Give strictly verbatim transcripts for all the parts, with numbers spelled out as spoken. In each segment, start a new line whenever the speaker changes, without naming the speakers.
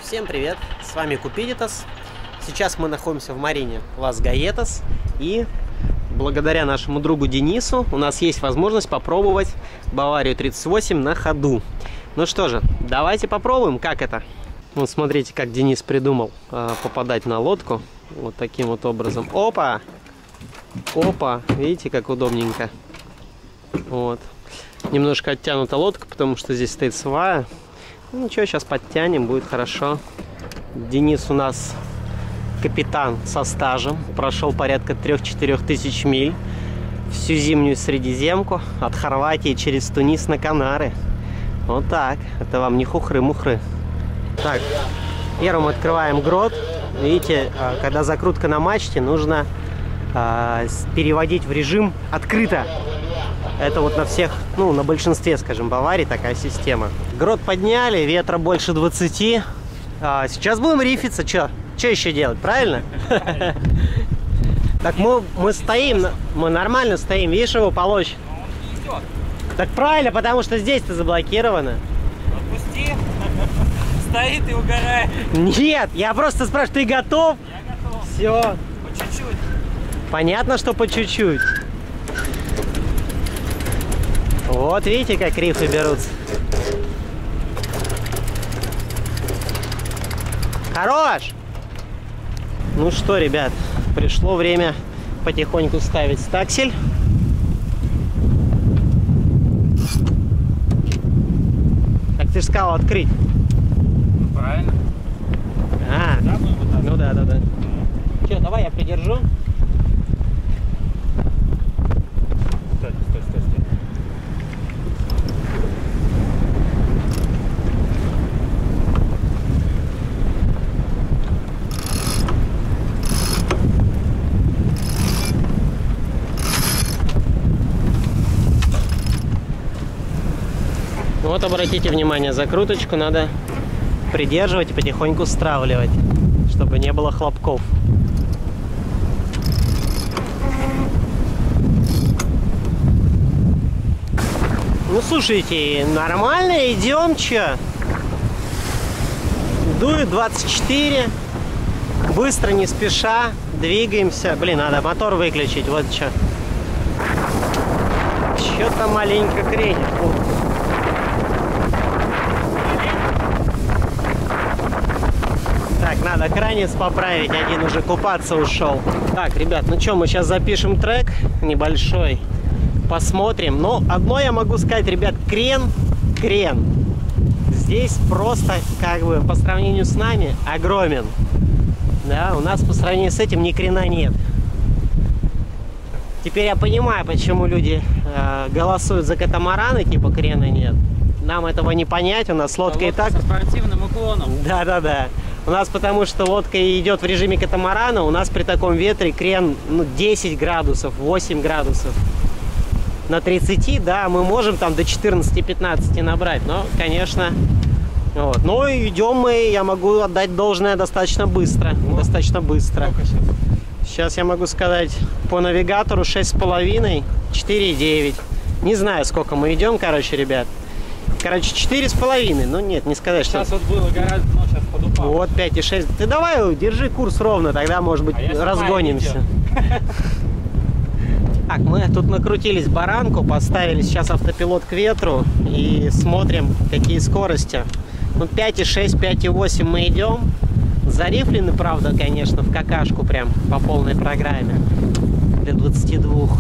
Всем привет, с вами Купидитас. Сейчас мы находимся в марине Лас Гаетас, и благодаря нашему другу Денису у нас есть возможность попробовать Баварию тридцать восемь на ходу. Ну что же, давайте попробуем, как это. Вот смотрите, как Денис придумал э, попадать на лодку. Вот таким вот образом. Опа! Опа! Видите, как удобненько. Вот. Немножко оттянута лодка, потому что здесь стоит свая. Ну, ничего, сейчас подтянем, будет хорошо. Денис у нас капитан со стажем. Прошел порядка трёх-четырёх тысяч миль. Всю зимнюю Средиземку. От Хорватии через Тунис на Канары. Вот так. Это вам не хухры-мухры. Так, первым открываем грот. Видите, когда закрутка на мачте, нужно э, переводить в режим открыто. Это вот на всех, ну, на большинстве, скажем, Баварий такая система. Грот подняли, ветра больше двадцати. А, сейчас будем рифиться, что? Что еще делать, правильно? Так мы, мы стоим, мы нормально стоим, видишь, его полощет. Так правильно, потому что здесь-то заблокировано.
Отпусти. Стоит и угорает.
Нет, я просто спрашиваю, ты готов?
Я готов.
Все.
По чуть-чуть.
Понятно, что по чуть-чуть. Вот видите, как рифы берутся. Хорош! Ну что, ребят, пришло время потихоньку ставить стаксель. Так ты же сказал открыть.
Ну, правильно.
А,
Да, ну, вот так.
ну да, да, да. Че, давай я придержу.
Стой, стой, стой, стой.
Вот обратите внимание, закруточку надо придерживать и потихоньку стравливать, чтобы не было хлопков. Ну слушайте, нормально идем, че? Дует двадцать четыре, быстро, не спеша, двигаемся. Блин, надо мотор выключить, вот что. Что-то маленько кренит. Так, надо кранец поправить, один уже купаться ушел. Так, ребят, ну что, мы сейчас запишем трек небольшой, посмотрим. Но одно я могу сказать, ребят, крен, крен здесь просто, как бы, по сравнению с нами, огромен. Да, у нас по сравнению с этим ни крена нет. Теперь я понимаю, почему люди э, голосуют за катамараны, типа крена нет. Нам этого не понять, у нас лодка, лодка и так...
со спортивным уклоном.
Да-да-да. У нас потому что лодка идет в режиме катамарана, у нас при таком ветре крен, ну, десять градусов, восемь градусов. На тридцати, да, мы можем там до четырнадцати-пятнадцати набрать, но, конечно, вот. Но идем мы, я могу отдать должное достаточно быстро, вот. достаточно быстро.
Сейчас?
сейчас я могу сказать по навигатору шесть с половиной, четыре и девять. Не знаю, сколько мы идем, короче, ребят. Короче, четыре с половиной. Ну нет, не сказать, что...
Сейчас вот было гораздо, но сейчас подупало.
Вот пять и шесть. Ты давай, держи курс ровно, тогда, может быть, а разгонимся. Так, мы тут накрутились баранку, поставили сейчас автопилот к ветру и смотрим, какие скорости. Ну, пять и шесть, пять и восемь мы идем. Зарифлены, правда, конечно, в какашку прям по полной программе. Для двадцати двух.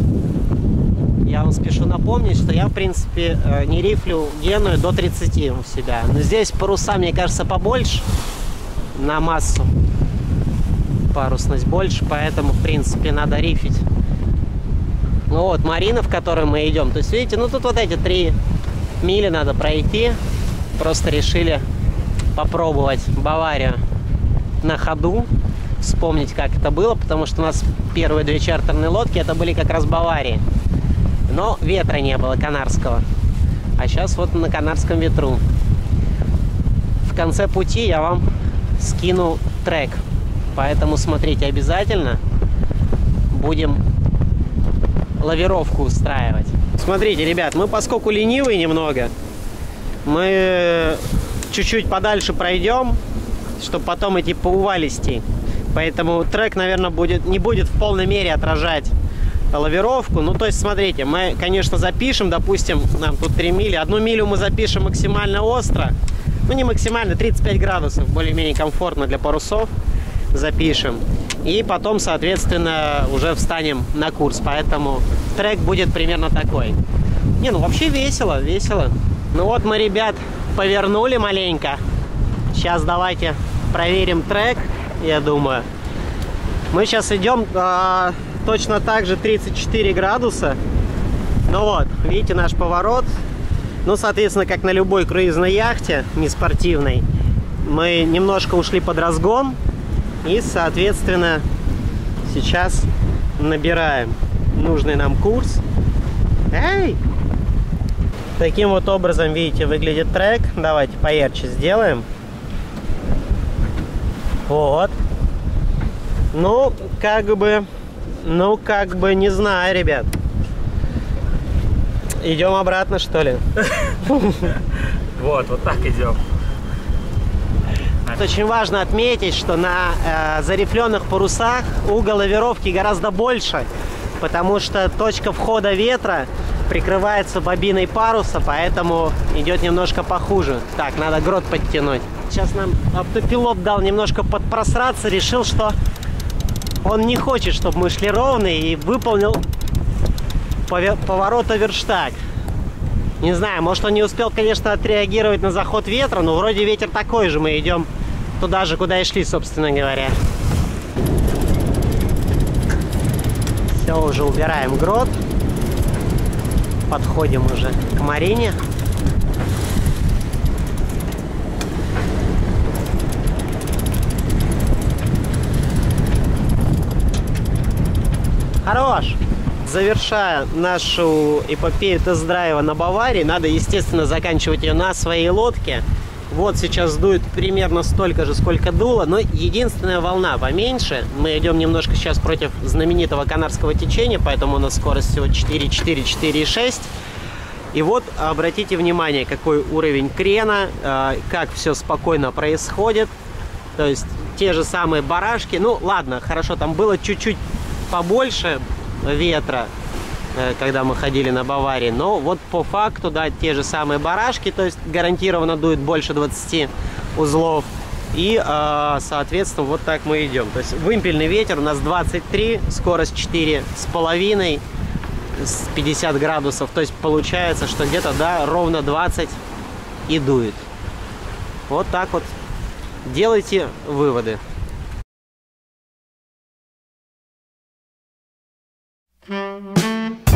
Я вам спешу напомнить, что я, в принципе, не рифлю Геную до тридцати у себя. Но здесь паруса, мне кажется, побольше на массу. Парусность больше, поэтому, в принципе, надо рифить. Ну вот, марина, в которой мы идем. То есть, видите, ну тут вот эти три мили надо пройти. Просто решили попробовать Баварию на ходу. Вспомнить, как это было, потому что у нас первые две чартерные лодки, это были как раз Баварии. Но ветра не было канарского. А сейчас вот на канарском ветру. В конце пути я вам скину трек. Поэтому смотрите обязательно. Будем лавировку устраивать. Смотрите, ребят, мы поскольку ленивые немного, мы чуть-чуть подальше пройдем чтобы потом идти по увалистей. Поэтому трек, наверное, будет, не будет в полной мере отражать лавировку. Ну, то есть, смотрите, мы, конечно, запишем, допустим, нам тут три мили. Одну милю мы запишем максимально остро. Ну, не максимально, тридцать пять градусов, более-менее комфортно для парусов запишем. И потом, соответственно, уже встанем на курс. Поэтому трек будет примерно такой. Не, ну вообще весело, весело. Ну вот мы, ребят, повернули маленько. Сейчас давайте проверим трек, я думаю. Мы сейчас идем а, точно так же тридцать четыре градуса. Ну вот, видите наш поворот. Ну, соответственно, как на любой круизной яхте, не спортивной, мы немножко ушли под разгон. И, соответственно, сейчас набираем нужный нам курс. Эй! Таким вот образом, видите, выглядит трек. Давайте поярче сделаем. Вот. Ну, как бы, ну, как бы, не знаю, ребят. Идем обратно, что ли?
Вот, вот так идем.
Очень важно отметить, что на э, зарифленных парусах угол лавировки гораздо больше, потому что точка входа ветра прикрывается бобиной паруса, поэтому идет немножко похуже. Так, надо грот подтянуть. Сейчас нам автопилот дал немножко подпросраться, решил, что он не хочет, чтобы мы шли ровно, и выполнил поворот оверштаг. Не знаю, может, он не успел, конечно, отреагировать на заход ветра, но вроде ветер такой же, мы идем туда же, куда и шли, собственно говоря. Все, уже убираем грот. Подходим уже к Марине. Хорош! Завершая нашу эпопею тест-драйва на Баварии, надо, естественно, заканчивать ее на своей лодке. Вот сейчас дует примерно столько же, сколько дуло, но единственная волна поменьше. Мы идем немножко сейчас против знаменитого канарского течения, поэтому у нас скорость всего четыре четыре четыре шесть. И вот обратите внимание, какой уровень крена, как все спокойно происходит. То есть те же самые барашки. Ну ладно, хорошо, там было чуть-чуть побольше ветра, когда мы ходили на Баварии, но вот по факту, да, те же самые барашки, то есть гарантированно дует больше двадцати узлов, и соответственно вот так мы идем. То есть вымпельный ветер у нас двадцать три, скорость четыре с половиной, с пятьдесят градусов, то есть получается, что где-то, да, ровно двадцать и дует. Вот так вот делайте выводы.
Mm-hmm.